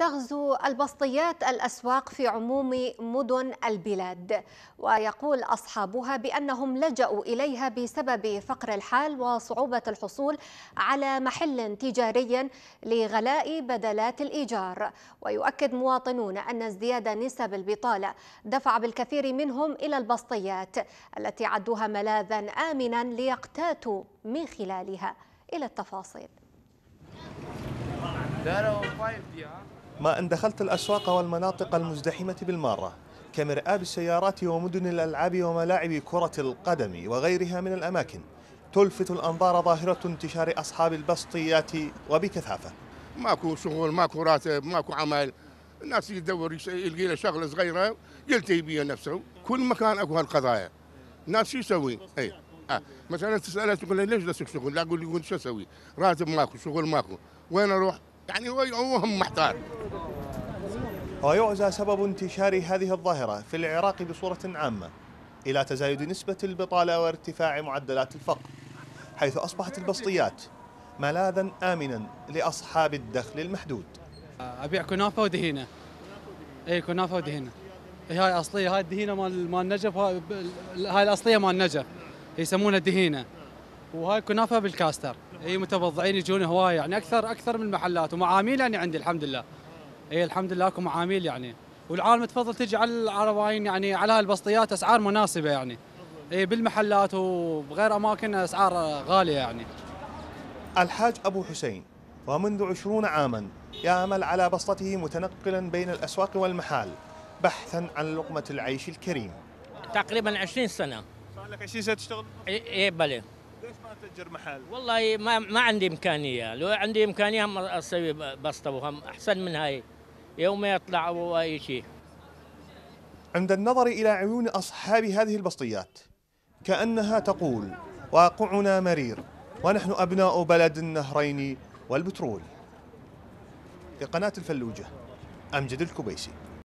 تغزو البسطيات الأسواق في عموم مدن البلاد، ويقول أصحابها بأنهم لجأوا إليها بسبب فقر الحال وصعوبة الحصول على محل تجاري لغلاء بدلات الإيجار. ويؤكد مواطنون أن ازدياد نسب البطالة دفع بالكثير منهم إلى البسطيات التي عدوها ملاذا آمنا ليقتاتوا من خلالها. إلى التفاصيل. ما أن دخلت الأسواق والمناطق المزدحمة بالمارة كمرآة السيارات ومدن الألعاب وملاعب كرة القدم وغيرها من الأماكن تلفت الأنظار ظاهرة انتشار أصحاب البسطيات وبكثافة. ماكو شغل، ماكو راتب، ماكو عمل، الناس يدور يلقي له شغلة صغيرة يلتهي بها نفسه. كل مكان اكو هالقضايا. الناس شو يسوي؟ مثلا تسأله تقول له ليش لا تشتغل؟ لا يقول شو اسوي؟ راتب ماكو، شغل ماكو، وين اروح؟ يعني هو هم محتار. ويعزى سبب انتشار هذه الظاهرة في العراق بصورة عامة إلى تزايد نسبة البطالة وارتفاع معدلات الفقر، حيث أصبحت البسطيات ملاذا آمنا لأصحاب الدخل المحدود. أبيع كنافة ودهينة. كنافة ودهينة. هاي أصلية، هاي الدهينة مال النجف، هاي الأصلية مال النجف يسمونها دهينة، وهاي كنافة بالكاستر. متبضعين يجون هواي، يعني أكثر من المحلات ومعاميل، يعني عندي الحمد لله. الحمد لله اكو معاميل يعني، والعالم تفضل تجي على العرباين، يعني على هالبسطيات اسعار مناسبه يعني. بالمحلات وبغير اماكن اسعار غاليه يعني. الحاج ابو حسين ومنذ 20 عاما يعمل على بسطته متنقلا بين الاسواق والمحال بحثا عن لقمه العيش الكريم. تقريبا 20 سنه. صار لك 20 سنه تشتغل؟ اي بلى. ليش ما تأجر محل؟ والله ما عندي امكانيه، لو عندي امكانيه هم اسوي بسطه وهم احسن من هاي يوم يطلع او اي شيء. عند النظر الى عيون اصحاب هذه البسطيات كانها تقول واقعنا مرير ونحن ابناء بلد النهرين والبترول. لقناه الفلوجه، امجد الكبيسي.